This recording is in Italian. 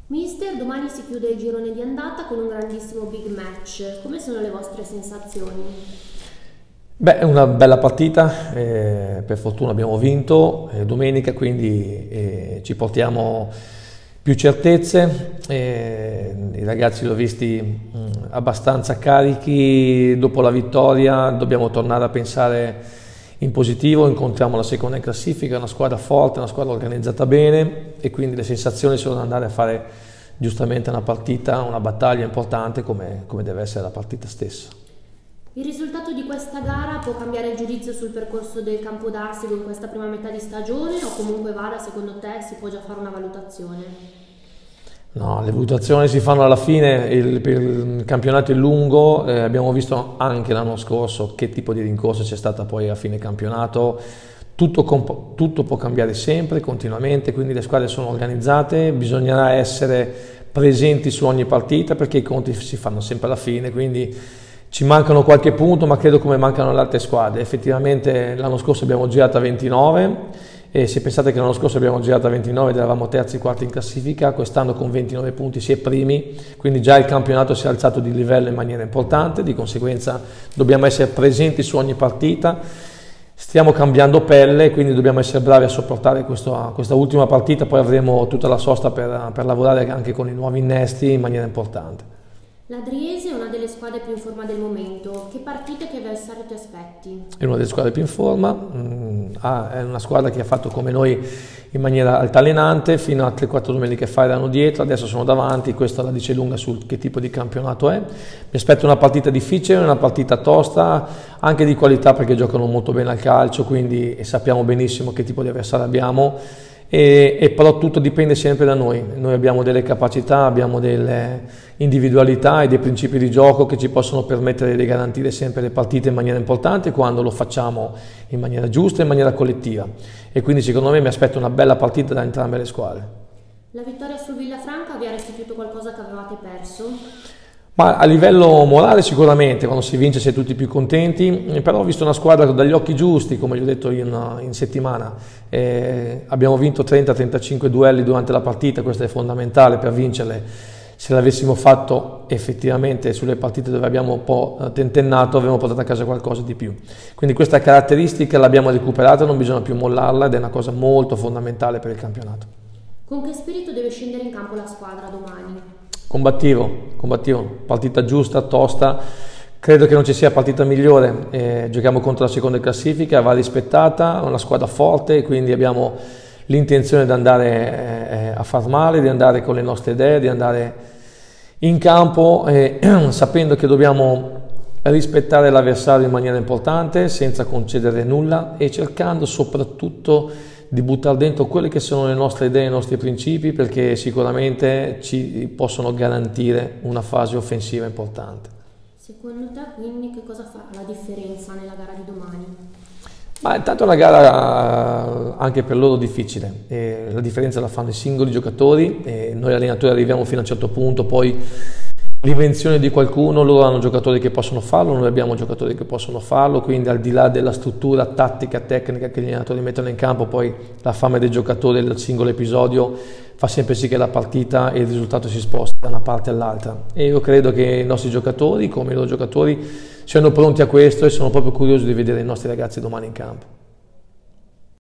Mister, domani si chiude il girone di andata con un grandissimo big match. Come sono le vostre sensazioni? Beh, è una bella partita, per fortuna abbiamo vinto domenica, quindi ci portiamo più certezze. I ragazzi li ho visti abbastanza carichi dopo la vittoria, dobbiamo tornare a pensare in positivo, incontriamo la seconda in classifica, una squadra forte, una squadra organizzata bene e quindi le sensazioni sono di andare a fare giustamente una partita, una battaglia importante come deve essere la partita stessa. Il risultato di questa gara può cambiare il giudizio sul percorso del Campo d'Arsego in questa prima metà di stagione o comunque vada, secondo te, si può già fare una valutazione? No, le valutazioni si fanno alla fine, il campionato è lungo, abbiamo visto anche l'anno scorso che tipo di rincorsa c'è stata poi a fine campionato, tutto può cambiare sempre, continuamente, quindi le squadre sono organizzate, bisognerà essere presenti su ogni partita perché i conti si fanno sempre alla fine, quindi ci mancano qualche punto, ma credo come mancano le altre squadre. Effettivamente l'anno scorso abbiamo girato a 29 e se pensate che l'anno scorso abbiamo girato a 29 ed eravamo terzi, quarti in classifica, quest'anno con 29 punti si è primi, quindi già il campionato si è alzato di livello in maniera importante, di conseguenza dobbiamo essere presenti su ogni partita. Stiamo cambiando pelle, quindi dobbiamo essere bravi a sopportare questa ultima partita, poi avremo tutta la sosta per lavorare anche con i nuovi innesti in maniera importante. L'Adriese è una delle squadre più in forma del momento. Che partite e che avversario ti aspetti? È una delle squadre più in forma, è una squadra che ha fatto come noi in maniera altalenante, fino a 3-4 domeniche fa erano dietro, adesso sono davanti, questo la dice lunga su che tipo di campionato è. Mi aspetto una partita difficile, una partita tosta, anche di qualità perché giocano molto bene al calcio, quindi sappiamo benissimo che tipo di avversario abbiamo. E però tutto dipende sempre da noi abbiamo delle capacità, abbiamo delle individualità e dei principi di gioco che ci possono permettere di garantire sempre le partite in maniera importante quando lo facciamo in maniera giusta e in maniera collettiva e quindi secondo me mi aspetto una bella partita da entrambe le squadre. La vittoria sul Villafranca vi ha restituito qualcosa che avevate perso? Ma a livello morale sicuramente, quando si vince si è tutti più contenti, però ho visto una squadra dagli occhi giusti, come gli ho detto in settimana, abbiamo vinto 30-35 duelli durante la partita, questo è fondamentale per vincerle, se l'avessimo fatto effettivamente sulle partite dove abbiamo un po' tentennato avremmo portato a casa qualcosa di più. Quindi questa caratteristica l'abbiamo recuperata, non bisogna più mollarla ed è una cosa molto fondamentale per il campionato. Con che spirito deve scendere in campo la squadra domani? Combattivo, partita giusta, tosta, credo che non ci sia partita migliore, giochiamo contro la seconda classifica, va rispettata, è una squadra forte, quindi abbiamo l'intenzione di andare a far male, di andare con le nostre idee, di andare in campo sapendo che dobbiamo rispettare l'avversario in maniera importante, senza concedere nulla e cercando soprattutto di buttare dentro quelle che sono le nostre idee, i nostri principi, perché sicuramente ci possono garantire una fase offensiva importante. Secondo te quindi che cosa farà la differenza nella gara di domani? Ma intanto è una gara anche per loro difficile, la differenza la fanno i singoli giocatori, noi allenatori arriviamo fino a un certo punto, poi l'invenzione di qualcuno, loro hanno giocatori che possono farlo, noi abbiamo giocatori che possono farlo, quindi al di là della struttura tattica, tecnica che gli allenatori mettono in campo, poi la fame dei giocatori del singolo episodio fa sempre sì che la partita e il risultato si sposti da una parte all'altra e io credo che i nostri giocatori, come i loro giocatori, siano pronti a questo e sono proprio curioso di vedere i nostri ragazzi domani in campo.